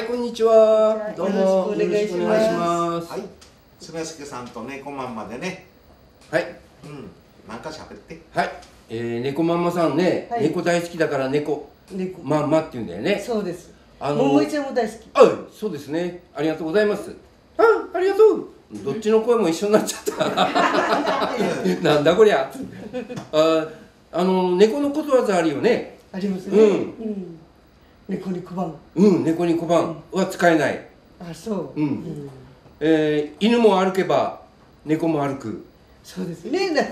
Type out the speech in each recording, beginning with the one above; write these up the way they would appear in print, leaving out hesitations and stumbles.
こんにちは。どうもよろしくお願いします。 はい、常助さんと猫マンまでね。 はい。 なんか喋って。 はい。猫マンマさんね、 はい猫大好きだから猫マンマって言うんだよね。 そうです。桃井ちゃんも大好き。 そうですね。ありがとうございます。ありがとう。どっちの声も一緒になっちゃった。なんだこりゃ。猫のことわざあるよね。 ありますね。猫に小判。 猫に小判は使えない。 あ、そう。 犬も歩けば猫も歩く。 そうですね。だって。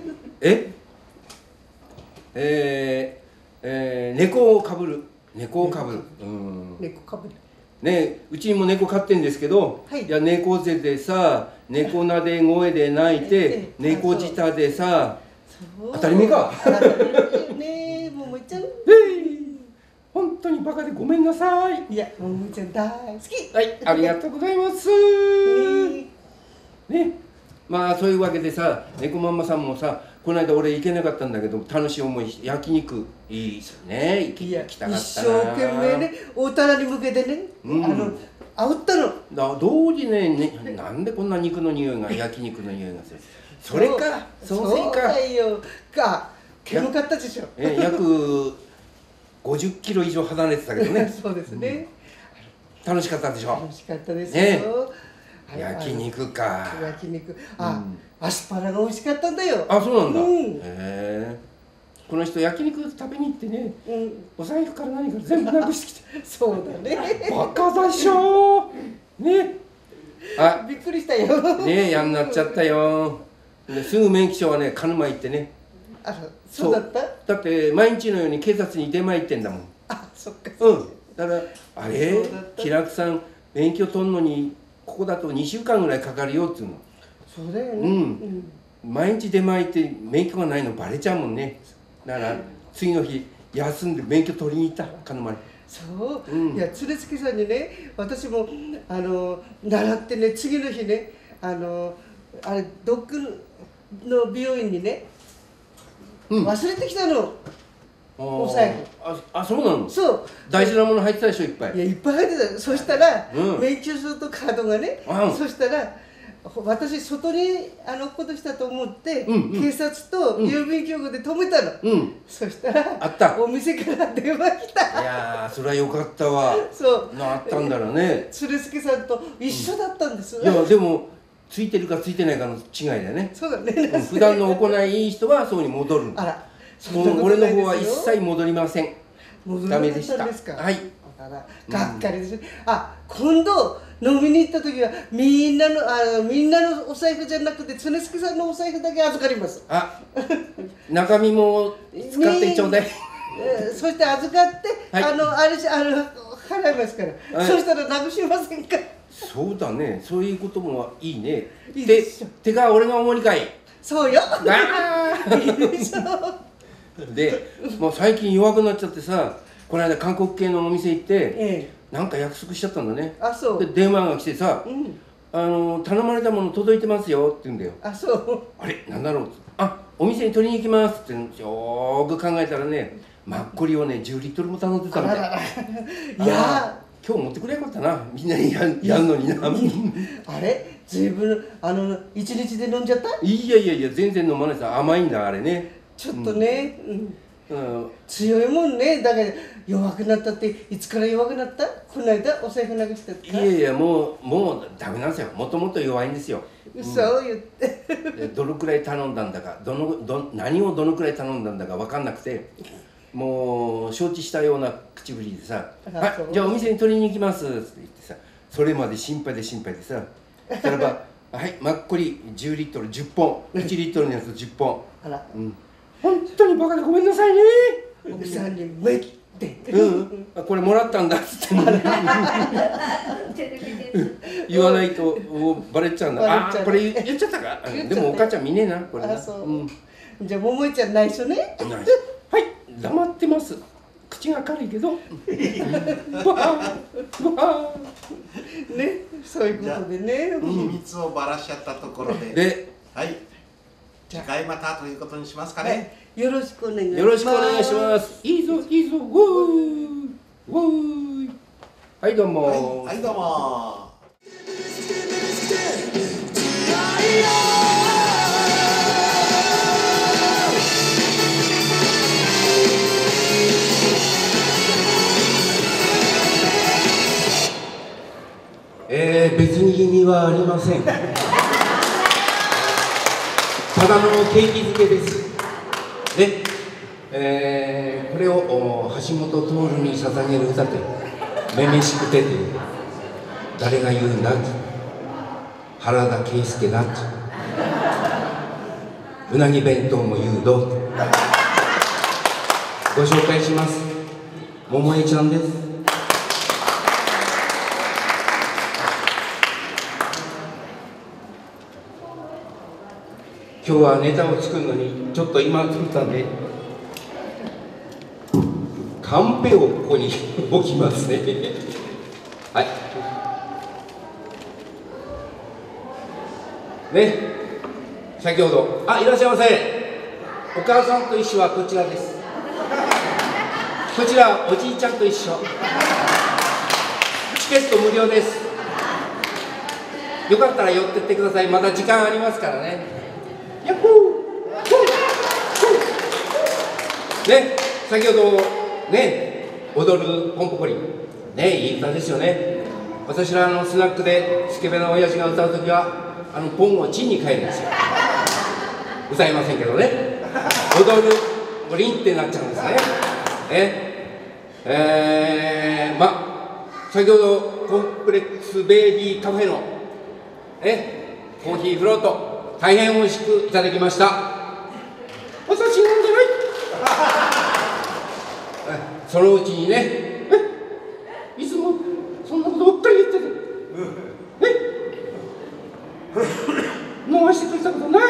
猫をかぶる。猫をかぶる。 猫かぶる。 ね、うちにも猫飼ってんですけど、いや猫背でさ、猫なで声で泣いて、猫舌でさ、当たり前か。 ねえ、桃井ちゃん。 本当にバカでごめんなさい。 いや、桃井ちゃん大好き。 はい、ありがとうございます。ね、まあそういうわけでさ、猫ママさんもさ、この間俺行けなかったんだけど、楽しい思いして焼肉いいですよね。行きたかったな。 一生懸命ね、大棚に向けてね、煽ったの。 同時ね、なんでこんな肉の匂いが、焼肉の匂いがする。それか、 そうだよ。煙かったでしょ。 約50キロ以上離れてたけどね。 そうですね。 楽しかったでしょ。 楽しかったですよ。 焼肉か。 焼肉。アスパラが美味しかったんだよ。 あ、そうなんだ。この人焼肉食べに行ってね、お財布から何から全部なくしてきて。 そうだね。 バカでしょ。ね。 びっくりしたよ。 ね、やんなっちゃったよ。すぐ免許証はね、鹿沼行ってね。 そうだった？ だって毎日のように警察に出前行ってんだもん。 そっか。 だからあれ、気楽さん免許取んのにここだと2週間ぐらいかかるよっつうの。 そうだよね。 毎日出前行って免許がないのバレちゃうもんね。だから次の日休んで免許取りに行った鹿沼に。 そう。いや、常助さんにね、私も習ってね、次の日ね、あれドッグの美容院にね、忘れてきたの。お財布。 そうなの？ そう。 大事なもの入ってたでしょ、いっぱい。 いや、いっぱい入ってた。そしたら免許証とカードがね、そしたら私外に落っことしたと思って警察と郵便局で止めたの。そしたらお店から電話来た。 いやー、それはよかったわ。 そうあったんだろうね。 常助さんと一緒だったんです。 いや、でもついてるかついてないかの違いだよね。 そうだね。 普段の行いいい人はそうに戻る。 あら、 俺の方は一切戻りません。ダメでした。はい。 がっかりです。今度飲みに行った時はみんなのお財布じゃなくて常助さんのお財布だけ預かります。 中身も使ってちょうだい。 そして預かって払いますから。そしたらなくしませんか。 そうだね。そういうこともいいね。てか俺が主にかい。 そうよ。 で、もう最近弱くなっちゃってさ、この間韓国系のお店行って、なんか約束しちゃったんだね。で電話が来てさ、頼まれたもの届いてますよって言うんだよ。あれ、なんだろう。お店に取りに行きますってよーく考えたらね、マッコリをね10リットルも頼んでたんだよ。いや今日持ってくれよかったな、みんなにやんのにな。 あれ、ずいぶん一日で飲んじゃった？ いや全然飲まないさ。甘いんだあれね。 ちょっとね、強いもんね。だから弱くなったって、いつから弱くなった？この間お財布なくしたって。 いやもうダメなんですよ。もともと弱いんですよ。 嘘を言って。 どのくらい頼んだんだか、何をどのくらい頼んだんだか分かんなくて、もう承知したような口ぶりでさ「じゃあお店に取りに行きます」って言ってさ、それまで心配でさ、それば「はいマッコリ10リットル10本1リットルのやつ10本」本当にバカでごめんなさいね。 奥さんに「めっ」てこれもらったんだっつって言わないとバレちゃうんだ。これ言っちゃったか。でもお母ちゃん見ねえなこれな。 じゃあ桃井ちゃん内緒ね。 はい、黙ってます。口が軽いけどね、 そういうことでね。 秘密をばらしちゃったところで、はい、次回またということにしますかね。 よろしくお願いします。 よろしくお願いします。いいぞいいぞ、ウォーイウォーイ。 はいどうも。 はいどうも。 別に意味はありません。ただの景気づけです。で、これを橋本徹に捧げる歌で「めめしくて」という誰が言うんだ原田圭佑だうなぎ弁当も言うどご紹介します。桃江ちゃんです。今日はネタを作るのにちょっと今作ったんでカンペをここに置きますね。はいね、先ほどいらっしゃいませ。お母さんと一緒はこちらです。こちらおじいちゃんと一緒。チケット無料です。よかったら寄ってってください。まだ時間ありますからね。やっほーね、先ほどね踊るポンポコリンね、いい歌ですよね。私らスナックでスケベな親父が歌うときはポンをチンに変えるんですよ。歌いませんけどね、踊るリンってなっちゃうんですね。先ほどコンプレックスベイビーカフェのコーヒーフロート大変美味しくいただきました。私飲んでないそのうちにね、いつもそんなことばっかり言ってて飲ましてくれたことない。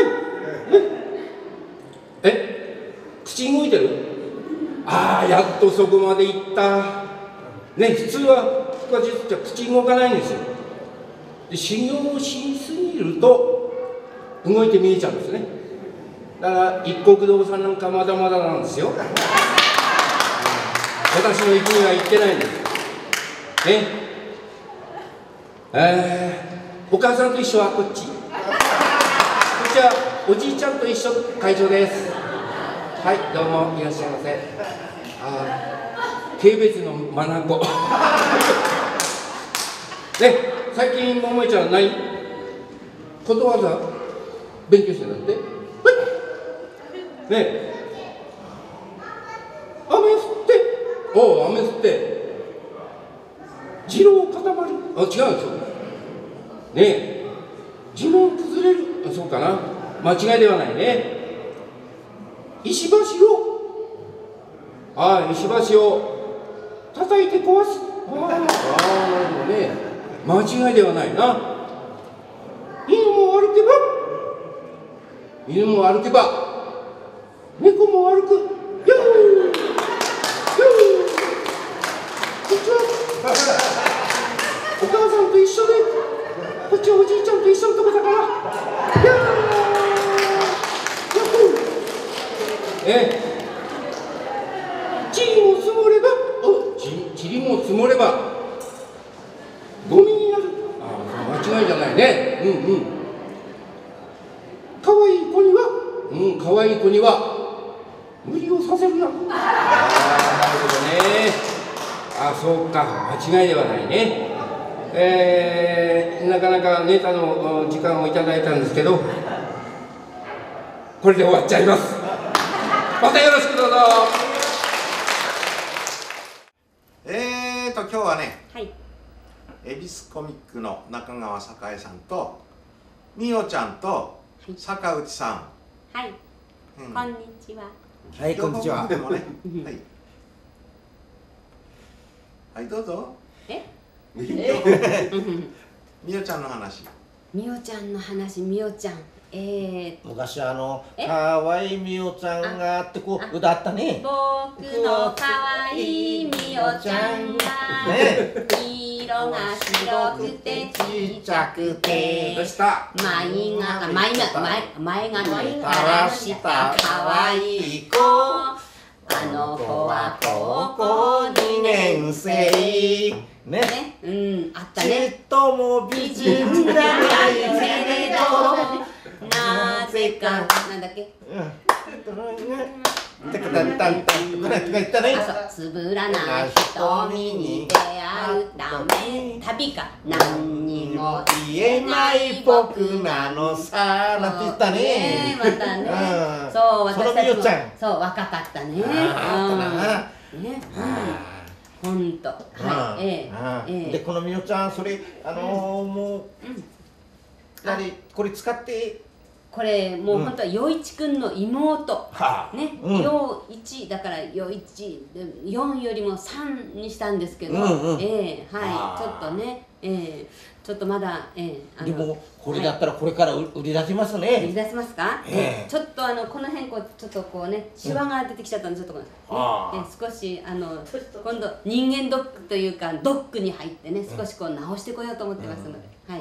口動いてる。やっとそこまでいったね。普通は口動かないんですよ。で修行しすぎると動いて見えちゃうんですね。だから一国堂さんなんかまだまだなんですよ。私の域には行ってないんですね。お母さんと一緒はこっち。こっちはおじいちゃんと一緒会場です。はいどうもいらっしゃいませ。軽蔑のマナコね、最近桃江ちゃん何ことわざ勉強してんだってね。雨降って雨降って地牢固まる。違うんですよね。地面崩れる。そうかな、間違いではないね。石橋を叩いて壊す。なるほどね、間違いではないな。犬も歩けば猫も歩く。こっちはお母さんと一緒でこっちはおじいちゃんと一緒のとこだから塵も積もればゴミになる。間違いじゃないね。可愛い子には無理をさせるな。なるほどね。そうか、間違いではないね。なかなかネタの時間をいただいたんですけど、これで終わっちゃいます。またよろしくどうぞ。 今日はね、恵比寿コミックの中川栄さんとみおちゃんと坂内さん。 はい、こんにちは。 はい、こんにちは。はい、どうぞ。みおちゃんの話。 みおちゃんの話、みおちゃん。 昔かわいいみおちゃんがってこう歌ったね。 僕のかわいいみおちゃんが色が白くてちっちゃくて前がからしたかわいい子。あの子は高校2年生。 ね。 うん、あったね。 ちっとも美人じゃないけれど、 なぜか、なんだっけ。 てかたんたんたんとか言ったね。 つぶらな瞳に出会うため、旅か何にも言えない僕なのさ、なんて言ったね。 またね。そう、私たちもそう、若かったね。ね、ほんと。はい。 で、このみおちゃん、それ、もう、これ使って。 これもう本当は陽一くんの妹、ね、陽一だから陽一で4よりも3にしたんですけど、はい、ちょっとね、ちょっとまだ、 でもこれだったらこれから売り出しますね。 売り出せますか？ちょっとこの辺こうちょっとこうねシワが出てきちゃったんでちょっと少し今度人間ドックというかドックに入ってね少しこう直してこようと思ってますので、はい。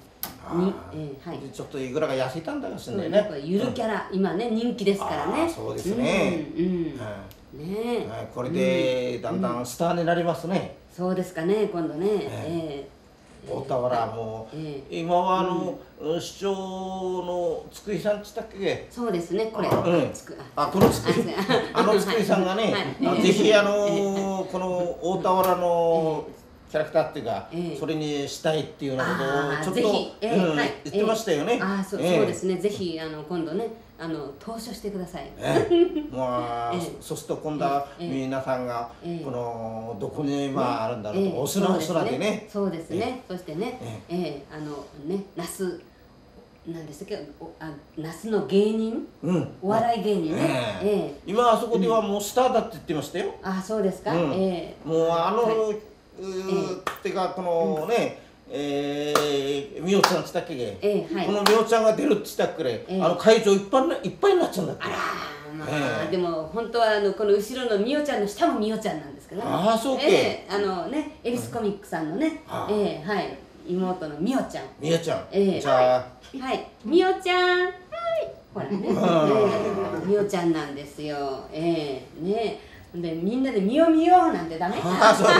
ちょっといくらが痩せたんだかしんないね。 ゆるキャラ今ね人気ですからね。 そうですね。これでだんだんスターになりますね。 そうですかね今度ね。 大田原も今は市長の津久井さんっつったっけ。 そうですねこれ。この津久井さんがねぜひこの大田原のキャラクターっていうか、それにしたいっていうようなことをちょっと言ってましたよね。 そうですね。ぜひ今度ね投書してください。 そうすると今度は皆さんがこのどこにあるんだろうとお砂でね。 そうですね。そしてね那須なんですけど那須の芸人お笑い芸人ね。 今あそこではもうスターだって言ってましたよ。 あそうですか。もうってかこのねみおちゃんっつったっけこのみおちゃんが出るっつったっけ会場いっぱいになっちゃうんだって。 でも本当はこの後ろのみおちゃんの下もみおちゃんなんですけどね。 ああそうけ。 恵比寿コミックさんのねはい妹のみおちゃん。 みおちゃん。じゃあはいみおちゃんはいほらねみおちゃんなんですよ。ねでみんなで見よう見ようなんてダメかな。 そう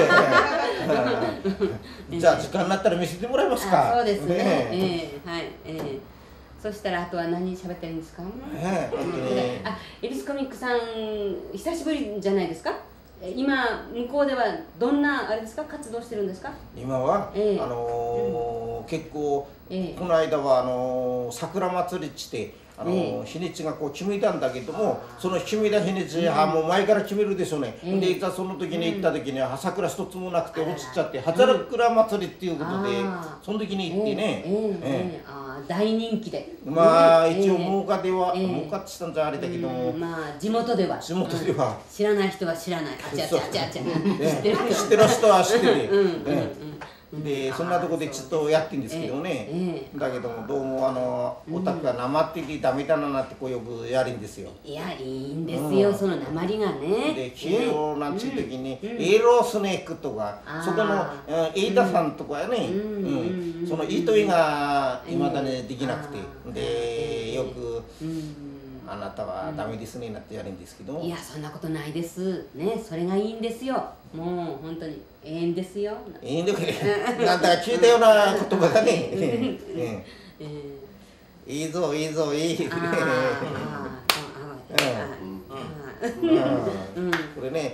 で。じゃあ時間になったら見せてもらえますか。 そうですね。はい。そしたらあとは何喋ったらいいんですか。恵比寿コミックさん久しぶりじゃないですか。今向こうではどんなあれですか活動してるんですか。 今は結構この間は桜祭りっつって。日にちがこう決めたんだけどもその決めた日にちもう前から決めるでしょうね。でいざその時に行った時には桜一つもなくて落ちちゃって働くら祭りっていうことでその時に行ってね大人気で一応儲かでは儲かってたんじゃあれだけども地元では知らない人は知らない知ってる人は知ってる。でそんなとこでちょっとやってるんですけどね。だけどもどうもオタクがなまってきダメだなってこうよくやるんですよ。 いやいいんですよそのなまりがね。 で消えろなんていう時にエロスネークとかそこの飯田さんとかやねその糸井がいまだにできなくてでよくあなたはダメですねなってやるんですけど。 いやそんなことないですね。それがいいんですよ。もう本当にええんですよ。 いいんだけどなんだか聞いたような言葉がね。いいぞいいぞいい。これね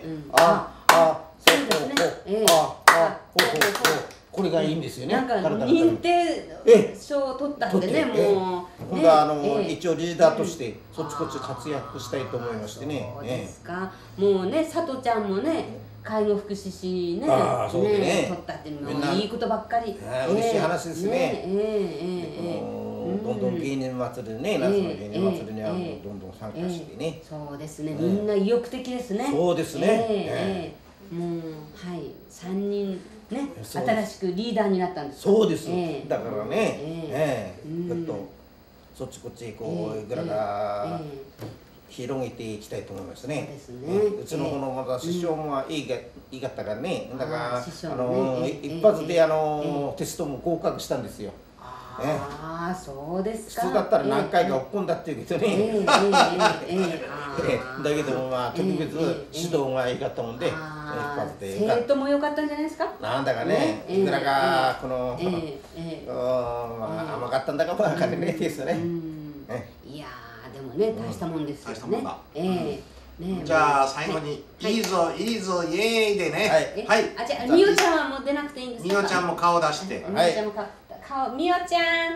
これがいいんですよね。 なんか認定証を取ったんでねもう。 今度は一応リーダーとしてそっちこっち活躍したいと思いましてね。 そうですか。もうね佐藤ちゃんもね介護福祉士ね取ったっていうのいいことばっかり。 嬉しい話ですね。どんどん芸人祭りね夏の芸人祭りにはどんどん参加してね。 そうですねみんな意欲的ですね。 そうですね。 もうはい3人ね新しくリーダーになったんです。 そうです。だからねちょっとそっちこっちこういくらか広げていきたいと思いますね。うちのこのまた師匠もいいかったからねだから一発でテストも合格したんですよ。 ああ、そうですか。 普通だったら何回か怒んだっていうけどね。だけどもまあ特別指導が良かったもんで、 生徒も良かったんじゃないですか。 なんだかね、いくらかこの甘かったんだかも分かんないですよね。 いやでもね、大したもんですよね。大したもんだ。 じゃあ最後にいいぞいいぞイエーイでね。はい。 あ、じゃあみおちゃんはもう出なくていいんですか。 みおちゃんも顔出して。 みおちゃんも顔、みおちゃん。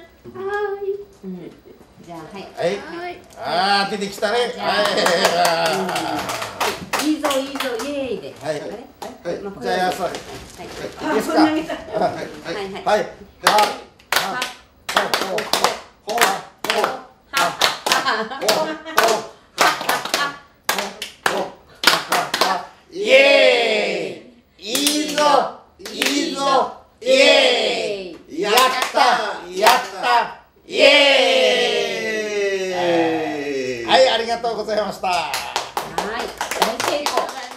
じゃあはい。 はい。ああ出てきたね。 いいぞいいぞイエーイで。 はい。じゃあやそう。はい。いいですか。はいはいはい。イエーイ。いいぞいいぞイエーイ。やったやったイエーイ。はい、ありがとうございました。はい、 大成功。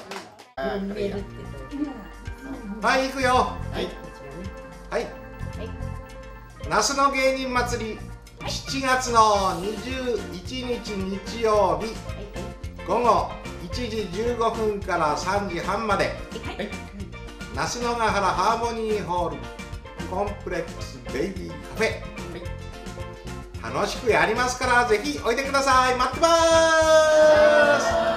はい、行くよ。はいはい。那須の芸人祭り7月の21日日曜日午後1時15分から3時半まで、那須野ヶ原ハーモニーホールコンプレックスベイビーカフェ、楽しくやりますからぜひおいでください。待ってます。